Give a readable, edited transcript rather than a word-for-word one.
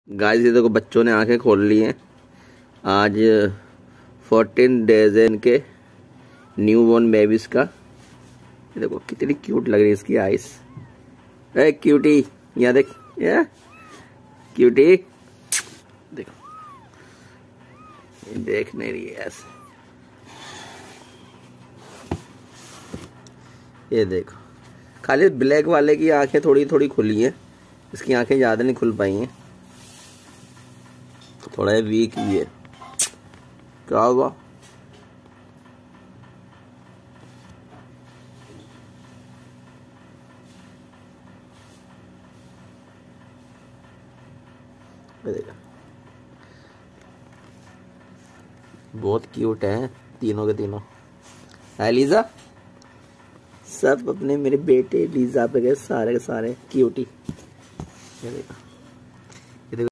Guys ये देखो बच्चों ने आंखें खोल ली हैं। आज 14 डेज है इनके न्यू बॉर्न बेबीज का। ये देखो कितनी क्यूट लग रही है इसकी आइस। ए क्यूटी, यहाँ देख, ये क्यूटी देखो, ये देख नहीं रही है ऐसे। ये देखो खाली ब्लैक वाले की आंखें थोड़ी थोड़ी खुली हैं, इसकी आंखें ज्यादा नहीं खुल पाई हैं, थोड़ा वीक ही है। क्या हुआ? देखा बहुत क्यूट है तीनों के तीनों। है लीजा, सब अपने मेरे बेटे लीजा पे गए सारे के सारे क्यूटी। ये देखा